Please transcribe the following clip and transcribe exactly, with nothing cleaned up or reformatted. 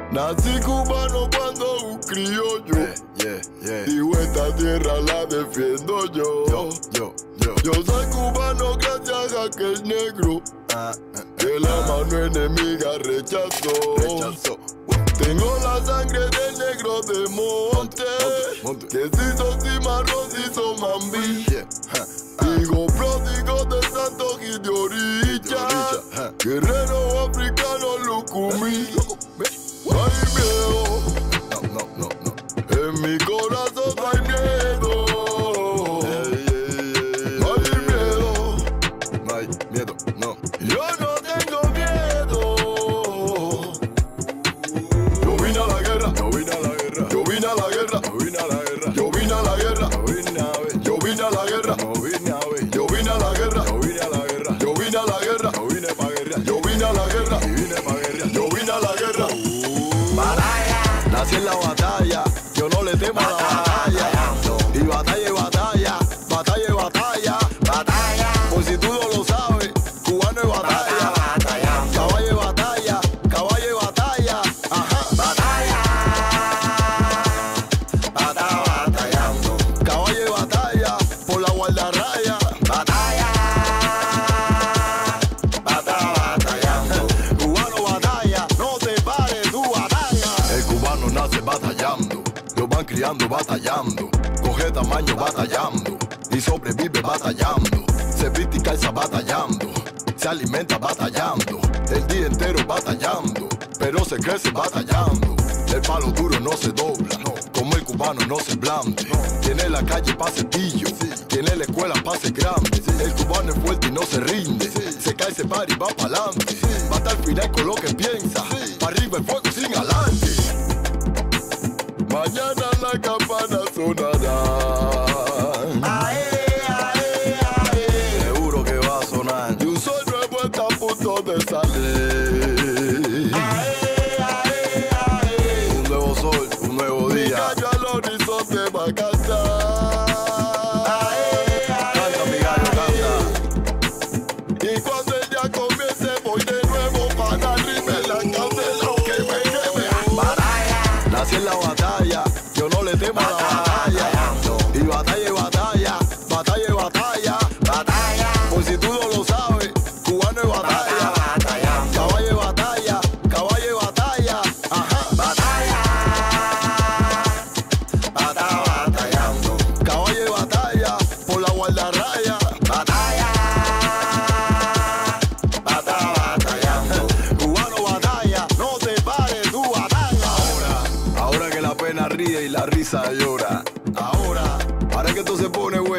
Nací cubano cuando un criollo yeah, yeah, yeah. digo esta tierra la defiendo yo. Yo, yo, yo. Yo soy cubano gracias a aquel negro Ah, ah, que la mano enemiga rechazó. Rechazó. Tengo la sangre del negro de monte, monte, monte. que se hizo cimarrón, se hizo mambí. Yeah, huh, ah. Hijo pródigo de Santo Gil de Oricha, Oricha, huh. guerrero africano Lucumí. No hay miedo, No, no, no, no. en mi corazón no hay miedo. Yeah, yeah, yeah, No hay yeah. miedo, No hay miedo, no. yo no tengo miedo. Yo vine a la guerra, Yo vine a la guerra. yo vine a la guerra, Yo vine a la guerra. yo vine a la guerra, Yo vine a ver. yo vine a la guerra, Yo vine a ver. yo vine a la guerra, Yo vine a la guerra. yo vine a la guerra, Yo vine pa' guerra. yo vine a la guerra, Y vine pa' guerra. yo vine a la guerra. Batalla. Nací en la batalla, yo no le temo a la batalla. Y batalla y batalla, batalla y batalla. Batalla. Por si tú no lo sabes, cubano y batalla. Batallando. Caballo y batalla, caballo y batalla. Ajá. Batalla. Batalla, batallando. Caballo y batalla, por la guardarraya. Batalla. Batalla, batallando. Cubano batalla, no te pares, tú batalla. El cubano nace batallando, lo van criando batallando, coge tamaño batallando y sobrevive batallando, se viste y calza batallando, se alimenta batallando, el día entero batallando, pero se crece batallando. El palo duro no se dobla, como el cubano no se blande. Tiene la calle pa' cepillo, tiene la escuela pa' ser grande. El cubano es fuerte y no se rinde, se cae, se para y va pa'lante. Va hasta el final con lo que piensa, pa' arriba el fuego sin adelante. Mañana la campana sonará. Ae, ae, ae. Seguro que va a sonar. Y un sol nuevo está a punto de salir. Ae, ae, ae. Un nuevo sol, un nuevo Mi día. gallo al horizonte va a cantar. Canta, mi gallo, canta. Y cuando el día comience voy de nuevo para arriba en la candela que me queme. Batalla. Nací en la batalla, yo no le temo a la batalla. Y batalla y batalla, batalla y batalla. Batalla. Por si tú no lo sabes, cubano y batalla. Batallando. Caballo y batalla, caballo y batalla. Ajá. Batalla. Batalla, batallando. Caballo y batalla, por la guardarraya. Batalla. Batalla, batallando. Cubano batalla, no te pares, tú batalla. Ahora, ahora que la pena ríe y la risa llora. Ahora, Ahora que esto se pone